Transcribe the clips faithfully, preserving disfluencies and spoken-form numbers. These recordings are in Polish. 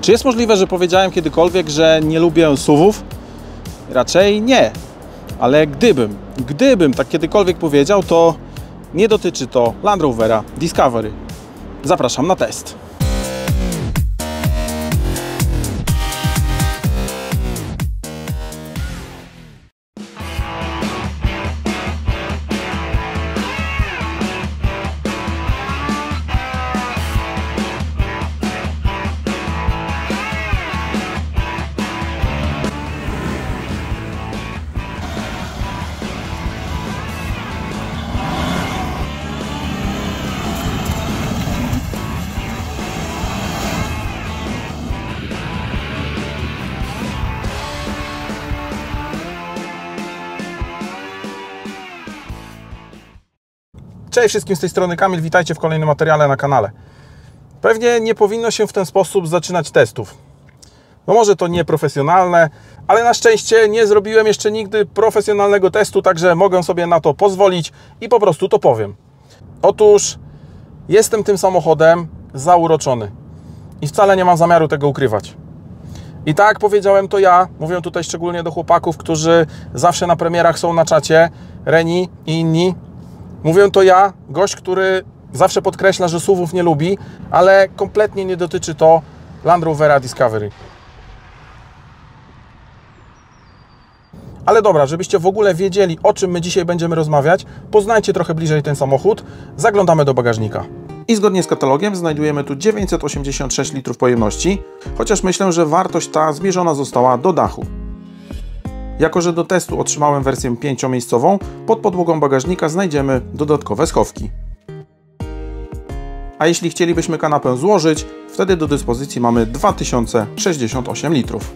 Czy jest możliwe, że powiedziałem kiedykolwiek, że nie lubię S U V-ów? Raczej nie. Ale gdybym, gdybym tak kiedykolwiek powiedział, to nie dotyczy to Land Rovera Discovery. Zapraszam na test. Cześć wszystkim, z tej strony Kamil, witajcie w kolejnym materiale na kanale. Pewnie nie powinno się w ten sposób zaczynać testów. No może to nieprofesjonalne, ale na szczęście nie zrobiłem jeszcze nigdy profesjonalnego testu, także mogę sobie na to pozwolić i po prostu to powiem. Otóż jestem tym samochodem zauroczony i wcale nie mam zamiaru tego ukrywać. I tak powiedziałem to ja, mówię tutaj szczególnie do chłopaków, którzy zawsze na premierach są na czacie, Reni i inni. Mówię to ja, gość, który zawsze podkreśla, że S U V-ów nie lubi, ale kompletnie nie dotyczy to Land Rovera Discovery. Ale dobra, żebyście w ogóle wiedzieli, o czym my dzisiaj będziemy rozmawiać, poznajcie trochę bliżej ten samochód, zaglądamy do bagażnika. I zgodnie z katalogiem znajdujemy tu dziewięćset osiemdziesiąt sześć litrów pojemności, chociaż myślę, że wartość ta zmierzona została do dachu. Jako że do testu otrzymałem wersję pięciomiejscową, pod podłogą bagażnika znajdziemy dodatkowe schowki. A jeśli chcielibyśmy kanapę złożyć, wtedy do dyspozycji mamy dwa tysiące sześćdziesiąt osiem litrów.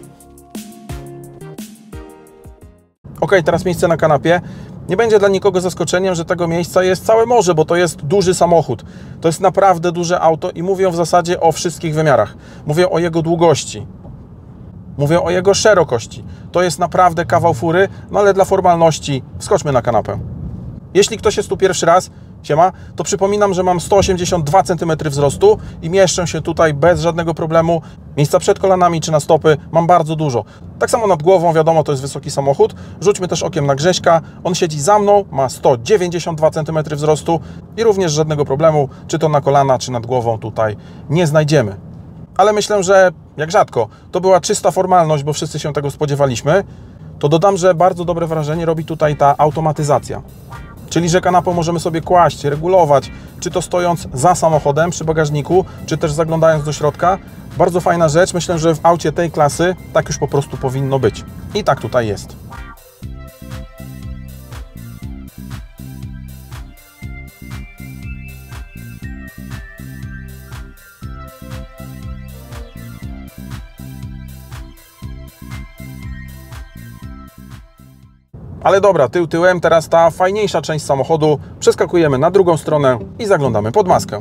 Ok, teraz miejsce na kanapie. Nie będzie dla nikogo zaskoczeniem, że tego miejsca jest całe morze, bo to jest duży samochód. To jest naprawdę duże auto i mówię w zasadzie o wszystkich wymiarach. Mówię o jego długości. Mówię o jego szerokości. To jest naprawdę kawał fury, no ale dla formalności wskoczmy na kanapę. Jeśli ktoś jest tu pierwszy raz, siema, to przypominam, że mam sto osiemdziesiąt dwa centymetry wzrostu i mieszczę się tutaj bez żadnego problemu. Miejsca przed kolanami czy na stopy mam bardzo dużo. Tak samo nad głową, wiadomo, to jest wysoki samochód. Rzućmy też okiem na Grześka. On siedzi za mną, ma sto dziewięćdziesiąt dwa centymetry wzrostu i również żadnego problemu, czy to na kolana, czy nad głową tutaj nie znajdziemy. Ale myślę, że jak rzadko, to była czysta formalność, bo wszyscy się tego spodziewaliśmy, to dodam, że bardzo dobre wrażenie robi tutaj ta automatyzacja. Czyli, że kanapę możemy sobie kłaść, regulować, czy to stojąc za samochodem przy bagażniku, czy też zaglądając do środka. Bardzo fajna rzecz, myślę, że w aucie tej klasy tak już po prostu powinno być. I tak tutaj jest. Ale dobra, tył tyłem, teraz ta fajniejsza część samochodu. Przeskakujemy na drugą stronę i zaglądamy pod maskę.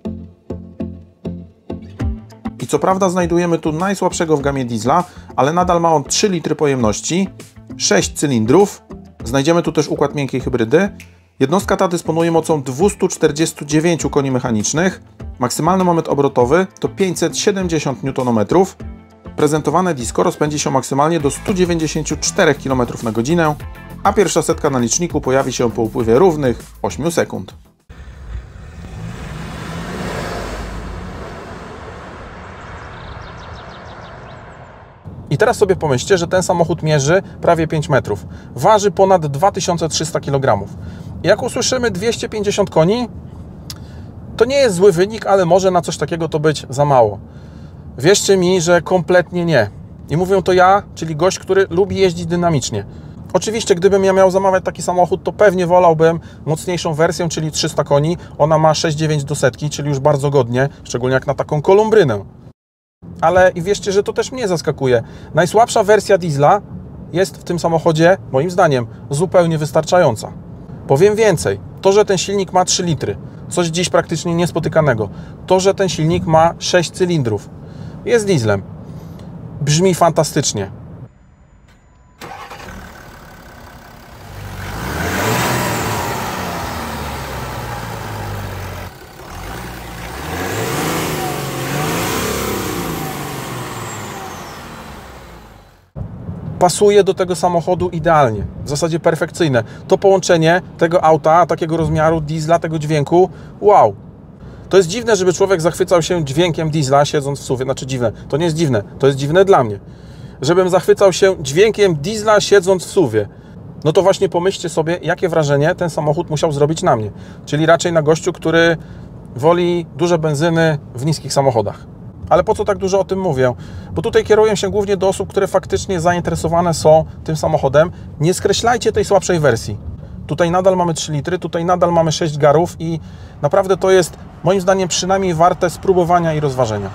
I co prawda znajdujemy tu najsłabszego w gamie diesla, ale nadal ma on trzy litry pojemności, sześć cylindrów. Znajdziemy tu też układ miękkiej hybrydy. Jednostka ta dysponuje mocą dwieście czterdzieści dziewięć koni mechanicznych. Maksymalny moment obrotowy to pięćset siedemdziesiąt niutonometrów. Prezentowane disco rozpędzi się maksymalnie do stu dziewięćdziesięciu czterech kilometrów na godzinę, a pierwsza setka na liczniku pojawi się po upływie równych ośmiu sekund. I teraz sobie pomyślcie, że ten samochód mierzy prawie pięć metrów. Waży ponad dwa tysiące trzysta kilogramów. Jak usłyszymy dwieście pięćdziesiąt koni, to nie jest zły wynik, ale może na coś takiego to być za mało. Wierzcie mi, że kompletnie nie. I mówię to ja, czyli gość, który lubi jeździć dynamicznie. Oczywiście, gdybym ja miał zamawiać taki samochód, to pewnie wolałbym mocniejszą wersję, czyli trzysta koni. Ona ma sześć przecinek dziewięć do setki, czyli już bardzo godnie, szczególnie jak na taką kolumbrynę. Ale i wierzcie, że to też mnie zaskakuje. Najsłabsza wersja diesla jest w tym samochodzie, moim zdaniem, zupełnie wystarczająca. Powiem więcej. To, że ten silnik ma trzy litry, coś dziś praktycznie niespotykanego. To, że ten silnik ma sześć cylindrów, jest dieslem. Brzmi fantastycznie. pasuje do tego samochodu idealnie, w zasadzie perfekcyjne. To połączenie tego auta, takiego rozmiaru, diesla, tego dźwięku, wow. To jest dziwne, żeby człowiek zachwycał się dźwiękiem diesla siedząc w suwie, znaczy dziwne, to nie jest dziwne, to jest dziwne dla mnie. Żebym zachwycał się dźwiękiem diesla siedząc w suwie. No to właśnie pomyślcie sobie, jakie wrażenie ten samochód musiał zrobić na mnie. Czyli raczej na gościu, który woli duże benzyny w niskich samochodach. Ale po co tak dużo o tym mówię? Bo tutaj kieruję się głównie do osób, które faktycznie zainteresowane są tym samochodem. Nie skreślajcie tej słabszej wersji. Tutaj nadal mamy trzy litry, tutaj nadal mamy sześć garów i naprawdę to jest moim zdaniem przynajmniej warte spróbowania i rozważenia.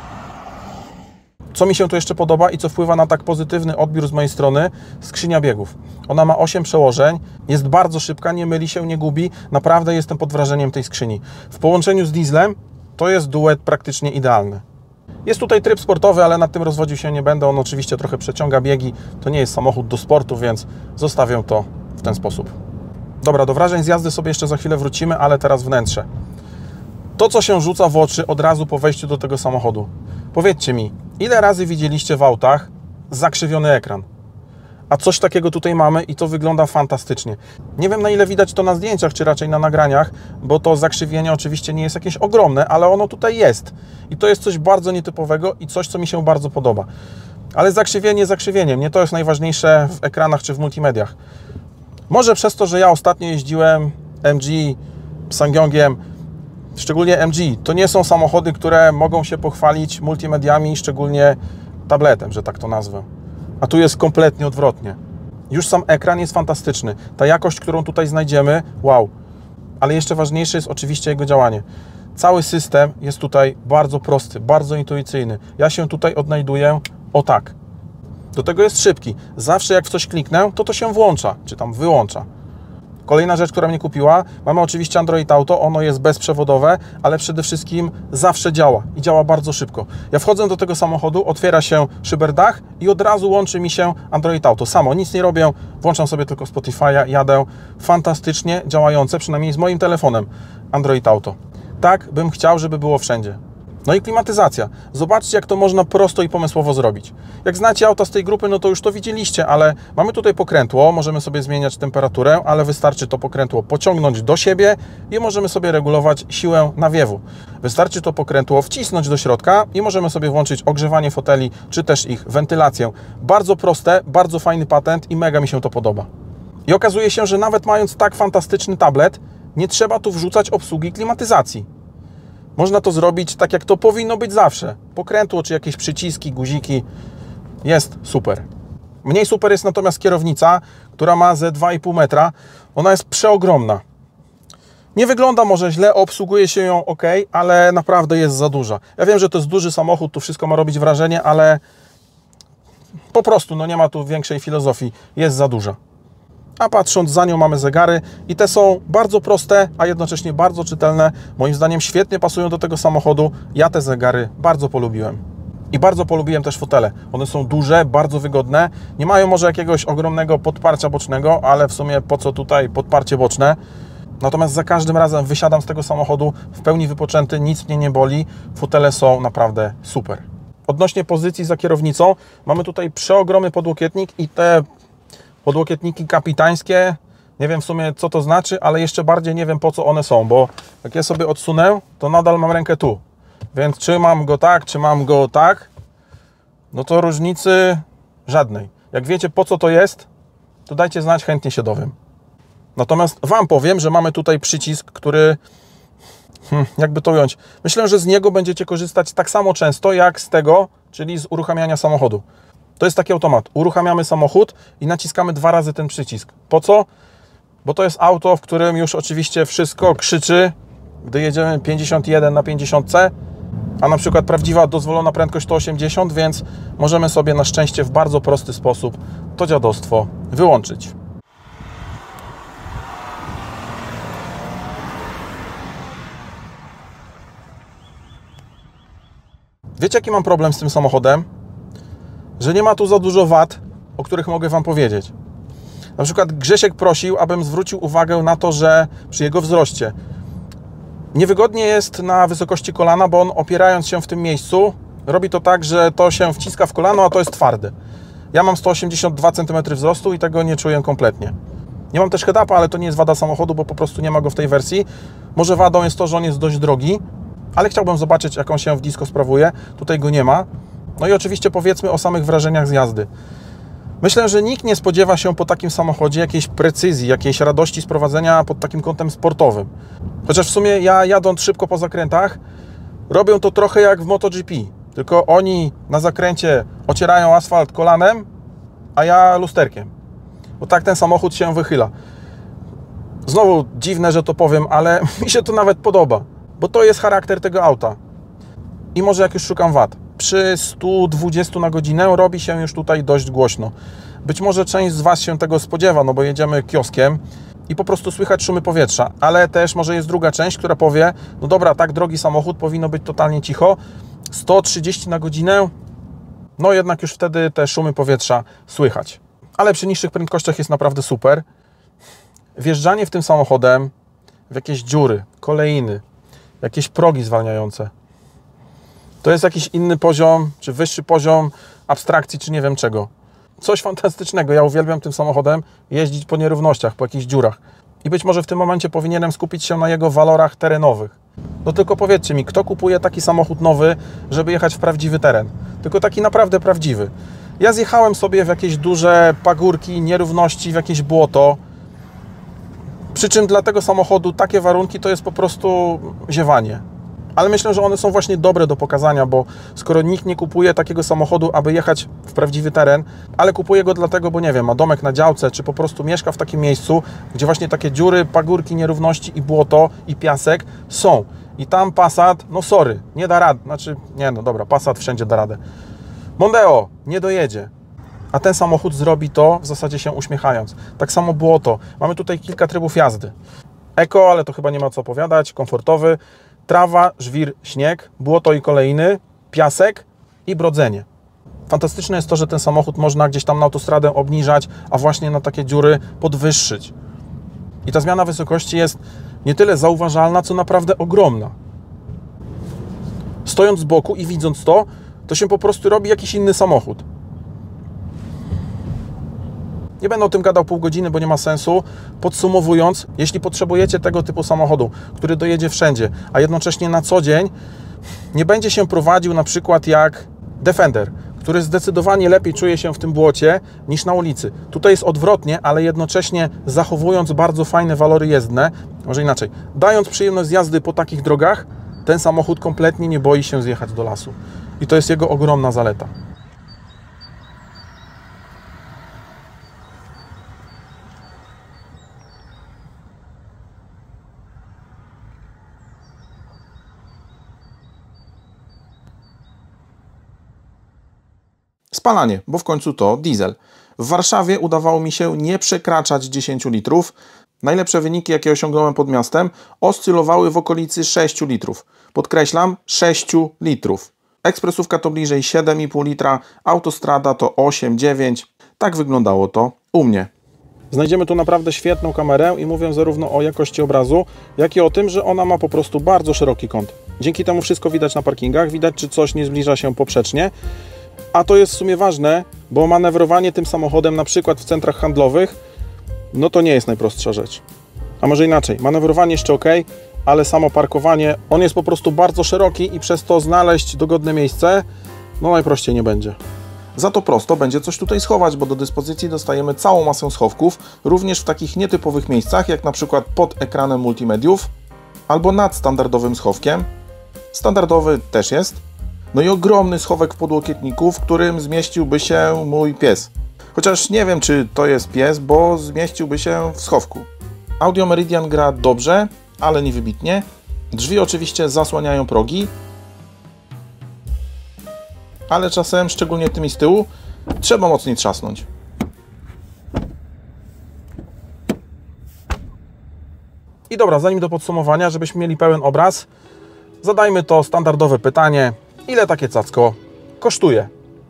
Co mi się tu jeszcze podoba i co wpływa na tak pozytywny odbiór z mojej strony? Skrzynia biegów. Ona ma osiem przełożeń, jest bardzo szybka, nie myli się, nie gubi. Naprawdę jestem pod wrażeniem tej skrzyni. W połączeniu z dieslem to jest duet praktycznie idealny. Jest tutaj tryb sportowy, ale nad tym rozwodził się nie będę. On oczywiście trochę przeciąga biegi. To nie jest samochód do sportu, więc zostawię to w ten sposób. Dobra, do wrażeń z jazdy sobie jeszcze za chwilę wrócimy, ale teraz wnętrze. To, co się rzuca w oczy od razu po wejściu do tego samochodu. Powiedzcie mi, ile razy widzieliście w autach zakrzywiony ekran? A coś takiego tutaj mamy i to wygląda fantastycznie. Nie wiem, na ile widać to na zdjęciach, czy raczej na nagraniach, bo to zakrzywienie oczywiście nie jest jakieś ogromne, ale ono tutaj jest. I to jest coś bardzo nietypowego i coś, co mi się bardzo podoba. Ale zakrzywienie zakrzywieniem, nie to jest najważniejsze w ekranach czy w multimediach. Może przez to, że ja ostatnio jeździłem M G, Sangyongiem, szczególnie M G, to nie są samochody, które mogą się pochwalić multimediami, szczególnie tabletem, że tak to nazwę. A tu jest kompletnie odwrotnie. Już sam ekran jest fantastyczny. Ta jakość, którą tutaj znajdziemy, wow. Ale jeszcze ważniejsze jest oczywiście jego działanie. Cały system jest tutaj bardzo prosty, bardzo intuicyjny. Ja się tutaj odnajduję o tak. Do tego jest szybki. Zawsze jak w coś kliknę, to to się włącza, czy tam wyłącza. Kolejna rzecz, która mnie kupiła, mamy oczywiście Android Auto, ono jest bezprzewodowe, ale przede wszystkim zawsze działa i działa bardzo szybko. Ja wchodzę do tego samochodu, otwiera się szyberdach i od razu łączy mi się Android Auto. Samo, nic nie robię, włączam sobie tylko Spotify'a, jadę. Fantastycznie działające, przynajmniej z moim telefonem, Android Auto. Tak bym chciał, żeby było wszędzie. No i klimatyzacja. Zobaczcie, jak to można prosto i pomysłowo zrobić. Jak znacie auta z tej grupy, no to już to widzieliście, ale mamy tutaj pokrętło, możemy sobie zmieniać temperaturę, ale wystarczy to pokrętło pociągnąć do siebie i możemy sobie regulować siłę nawiewu. Wystarczy to pokrętło wcisnąć do środka i możemy sobie włączyć ogrzewanie foteli, czy też ich wentylację. Bardzo proste, bardzo fajny patent i mega mi się to podoba. I okazuje się, że nawet mając tak fantastyczny tablet, nie trzeba tu wrzucać obsługi klimatyzacji. Można to zrobić tak, jak to powinno być zawsze. Pokrętło, czy jakieś przyciski, guziki. Jest super. Mniej super jest natomiast kierownica, która ma ze dwa i pół metra. Ona jest przeogromna. Nie wygląda może źle, obsługuje się ją ok, ale naprawdę jest za duża. Ja wiem, że to jest duży samochód, tu wszystko ma robić wrażenie, ale po prostu no nie ma tu większej filozofii. Jest za duża. A patrząc za nią mamy zegary i te są bardzo proste, a jednocześnie bardzo czytelne. Moim zdaniem świetnie pasują do tego samochodu. Ja te zegary bardzo polubiłem. I bardzo polubiłem też fotele. One są duże, bardzo wygodne. Nie mają może jakiegoś ogromnego podparcia bocznego, ale w sumie po co tutaj podparcie boczne? Natomiast za każdym razem wysiadam z tego samochodu w pełni wypoczęty, nic mnie nie boli. Fotele są naprawdę super. Odnośnie pozycji za kierownicą, mamy tutaj przeogromny podłokietnik i te podłokietniki kapitańskie, nie wiem w sumie co to znaczy, ale jeszcze bardziej nie wiem po co one są, bo jak ja sobie odsunę, to nadal mam rękę tu. Więc czy mam go tak, czy mam go tak, no to różnicy żadnej. Jak wiecie po co to jest, to dajcie znać, chętnie się dowiem. Natomiast Wam powiem, że mamy tutaj przycisk, który, hmm, jakby to ująć, myślę, że z niego będziecie korzystać tak samo często jak z tego, czyli z uruchamiania samochodu. To jest taki automat. Uruchamiamy samochód i naciskamy dwa razy ten przycisk. Po co? Bo to jest auto, w którym już oczywiście wszystko krzyczy, gdy jedziemy pięćdziesiąt jeden na pięćdziesiąt, a na przykład prawdziwa dozwolona prędkość to osiemdziesiąt, więc możemy sobie na szczęście w bardzo prosty sposób to dziadostwo wyłączyć. Wiecie, jaki mam problem z tym samochodem? Że nie ma tu za dużo wad, o których mogę Wam powiedzieć. Na przykład Grzesiek prosił, abym zwrócił uwagę na to, że przy jego wzroście niewygodnie jest na wysokości kolana, bo on opierając się w tym miejscu robi to tak, że to się wciska w kolano, a to jest twarde. Ja mam sto osiemdziesiąt dwa centymetry wzrostu i tego nie czuję kompletnie. Nie mam też head-upa, ale to nie jest wada samochodu, bo po prostu nie ma go w tej wersji. Może wadą jest to, że on jest dość drogi, ale chciałbym zobaczyć, jak on się w disco sprawuje. Tutaj go nie ma. No i oczywiście powiedzmy o samych wrażeniach z jazdy. Myślę, że nikt nie spodziewa się po takim samochodzie jakiejś precyzji, jakiejś radości z prowadzenia pod takim kątem sportowym. Chociaż w sumie ja, jadąc szybko po zakrętach, robią to trochę jak w MotoGP. Tylko oni na zakręcie ocierają asfalt kolanem, a ja lusterkiem. Bo tak ten samochód się wychyla. Znowu dziwne, że to powiem, ale mi się to nawet podoba. Bo to jest charakter tego auta. I może jak już szukam wad. Przy stu dwudziestu na godzinę robi się już tutaj dość głośno. Być może część z Was się tego spodziewa, no bo jedziemy kioskiem i po prostu słychać szumy powietrza. Ale też może jest druga część, która powie, no dobra, tak drogi samochód, powinno być totalnie cicho. sto trzydzieści na godzinę, no jednak już wtedy te szumy powietrza słychać. Ale przy niższych prędkościach jest naprawdę super. Wjeżdżanie w tym samochodem w jakieś dziury, kolejny, jakieś progi zwalniające. To jest jakiś inny poziom, czy wyższy poziom abstrakcji, czy nie wiem czego. Coś fantastycznego. Ja uwielbiam tym samochodem jeździć po nierównościach, po jakichś dziurach. I być może w tym momencie powinienem skupić się na jego walorach terenowych. No tylko powiedzcie mi, kto kupuje taki samochód nowy, żeby jechać w prawdziwy teren? Tylko taki naprawdę prawdziwy. Ja zjechałem sobie w jakieś duże pagórki, nierówności, w jakieś błoto. Przy czym dla tego samochodu takie warunki to jest po prostu ziewanie. Ale myślę, że one są właśnie dobre do pokazania, bo skoro nikt nie kupuje takiego samochodu, aby jechać w prawdziwy teren, ale kupuje go dlatego, bo nie wiem, ma domek na działce, czy po prostu mieszka w takim miejscu, gdzie właśnie takie dziury, pagórki, nierówności i błoto i piasek są. I tam Passat, no sorry, nie da rady. Znaczy, nie no dobra, Passat wszędzie da radę. Mondeo nie dojedzie. A ten samochód zrobi to w zasadzie się uśmiechając. Tak samo błoto. Mamy tutaj kilka trybów jazdy. Eko, ale to chyba nie ma co opowiadać, komfortowy. Trawa, żwir, śnieg, błoto i kolejny, piasek i brodzenie. Fantastyczne jest to, że ten samochód można gdzieś tam na autostradę obniżać, a właśnie na takie dziury podwyższyć. I ta zmiana wysokości jest nie tyle zauważalna, co naprawdę ogromna. Stojąc z boku i widząc to, to się po prostu robi jakiś inny samochód. Nie będę o tym gadał pół godziny, bo nie ma sensu. Podsumowując, jeśli potrzebujecie tego typu samochodu, który dojedzie wszędzie, a jednocześnie na co dzień nie będzie się prowadził na przykład jak Defender, który zdecydowanie lepiej czuje się w tym błocie niż na ulicy. Tutaj jest odwrotnie, ale jednocześnie zachowując bardzo fajne walory jezdne, może inaczej, dając przyjemność jazdy po takich drogach, ten samochód kompletnie nie boi się zjechać do lasu. I to jest jego ogromna zaleta. Spalanie, bo w końcu to diesel. W Warszawie udawało mi się nie przekraczać dziesięciu litrów. Najlepsze wyniki, jakie osiągnąłem pod miastem, oscylowały w okolicy sześciu litrów. Podkreślam, sześciu litrów. Ekspresówka to bliżej siedem i pół litra, autostrada to osiem dziewięć. Tak wyglądało to u mnie. Znajdziemy tu naprawdę świetną kamerę i mówię zarówno o jakości obrazu, jak i o tym, że ona ma po prostu bardzo szeroki kąt. Dzięki temu wszystko widać na parkingach, widać, czy coś nie zbliża się poprzecznie. A to jest w sumie ważne, bo manewrowanie tym samochodem na przykład w centrach handlowych, no to nie jest najprostsza rzecz. A może inaczej, manewrowanie jeszcze ok, ale samo parkowanie, on jest po prostu bardzo szeroki i przez to znaleźć dogodne miejsce, no najprościej nie będzie. Za to prosto będzie coś tutaj schować, bo do dyspozycji dostajemy całą masę schowków, również w takich nietypowych miejscach, jak na przykład pod ekranem multimediów, albo nad standardowym schowkiem. Standardowy też jest. No i ogromny schowek w podłokietniku, w którym zmieściłby się mój pies. Chociaż nie wiem, czy to jest pies, bo zmieściłby się w schowku. Audio Meridian gra dobrze, ale nie wybitnie. Drzwi oczywiście zasłaniają progi, ale czasem, szczególnie tymi z tyłu, trzeba mocniej trzasnąć. I dobra, zanim do podsumowania, żebyśmy mieli pełen obraz, zadajmy to standardowe pytanie. Ile takie cacko kosztuje?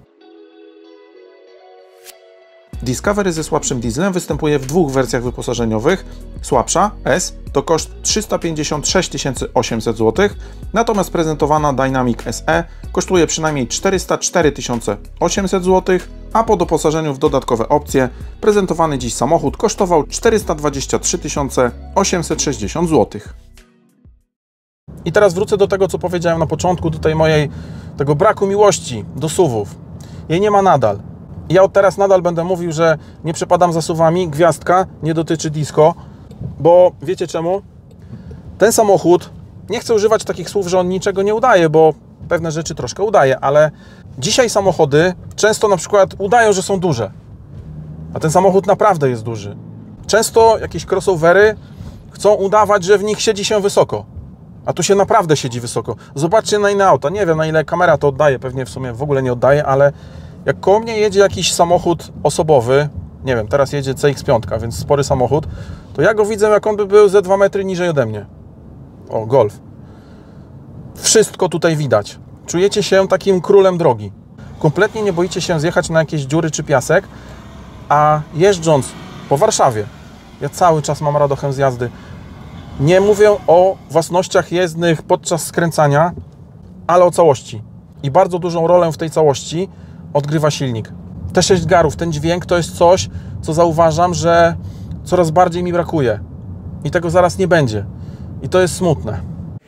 Discovery ze słabszym dieslem występuje w dwóch wersjach wyposażeniowych. Słabsza, S, to koszt trzysta pięćdziesiąt sześć tysięcy osiemset złotych, natomiast prezentowana Dynamic S E kosztuje przynajmniej czterysta cztery tysiące osiemset złotych, a po doposażeniu w dodatkowe opcje prezentowany dziś samochód kosztował czterysta dwadzieścia trzy tysiące osiemset sześćdziesiąt złotych. I teraz wrócę do tego, co powiedziałem na początku, do tej mojej, tego braku miłości do suwów. Jej nie ma nadal. Ja od teraz nadal będę mówił, że nie przepadam za suwami, gwiazdka, nie dotyczy disco, bo wiecie czemu? Ten samochód, nie chcę używać takich słów, że on niczego nie udaje, bo pewne rzeczy troszkę udaje, ale dzisiaj samochody często na przykład udają, że są duże, a ten samochód naprawdę jest duży. Często jakieś crossovery chcą udawać, że w nich siedzi się wysoko, a tu się naprawdę siedzi wysoko. Zobaczcie na inne auta, nie wiem na ile kamera to oddaje, pewnie w sumie w ogóle nie oddaje, ale jak koło mnie jedzie jakiś samochód osobowy, nie wiem, teraz jedzie C X pięć, więc spory samochód, to ja go widzę, jak on by był ze dwa metry niżej ode mnie. O, Golf. Wszystko tutaj widać. Czujecie się takim królem drogi. Kompletnie nie boicie się zjechać na jakieś dziury czy piasek, a jeżdżąc po Warszawie, ja cały czas mam radochę z jazdy. Nie mówię o własnościach jezdnych podczas skręcania, ale o całości. I bardzo dużą rolę w tej całości odgrywa silnik. Te sześć garów, ten dźwięk to jest coś, co zauważam, że coraz bardziej mi brakuje. I tego zaraz nie będzie. I to jest smutne.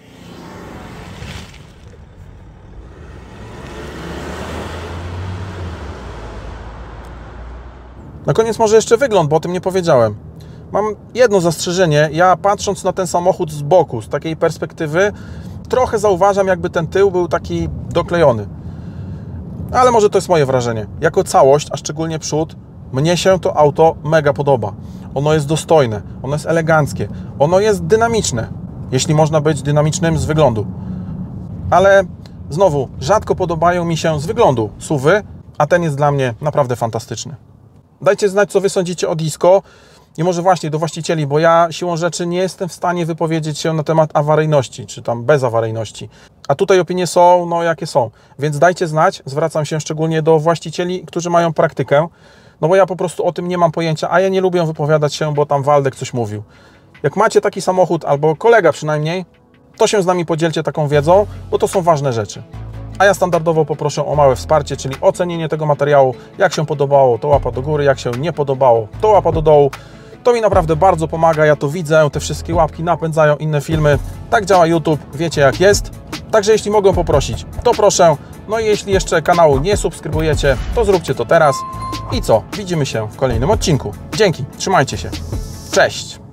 Na koniec może jeszcze wygląd, bo o tym nie powiedziałem. Mam jedno zastrzeżenie. Ja patrząc na ten samochód z boku, z takiej perspektywy, trochę zauważam, jakby ten tył był taki doklejony. Ale może to jest moje wrażenie. Jako całość, a szczególnie przód, mnie się to auto mega podoba. Ono jest dostojne, ono jest eleganckie, ono jest dynamiczne, jeśli można być dynamicznym z wyglądu. Ale znowu, rzadko podobają mi się z wyglądu suwy, a ten jest dla mnie naprawdę fantastyczny. Dajcie znać, co Wy sądzicie o disco i może właśnie do właścicieli, bo ja siłą rzeczy nie jestem w stanie wypowiedzieć się na temat awaryjności, czy tam bezawaryjności. A tutaj opinie są, no jakie są. Więc dajcie znać, zwracam się szczególnie do właścicieli, którzy mają praktykę, no bo ja po prostu o tym nie mam pojęcia, a ja nie lubię wypowiadać się, bo tam Waldek coś mówił. Jak macie taki samochód, albo kolega przynajmniej, to się z nami podzielcie taką wiedzą, bo to są ważne rzeczy. A ja standardowo poproszę o małe wsparcie, czyli ocenienie tego materiału. Jak się podobało, to łapa do góry, jak się nie podobało, to łapa do dołu. To mi naprawdę bardzo pomaga, ja to widzę, te wszystkie łapki napędzają inne filmy. Tak działa YouTube, wiecie jak jest. Także jeśli mogę poprosić, to proszę. No i jeśli jeszcze kanału nie subskrybujecie, to zróbcie to teraz. I co? Widzimy się w kolejnym odcinku. Dzięki, trzymajcie się. Cześć!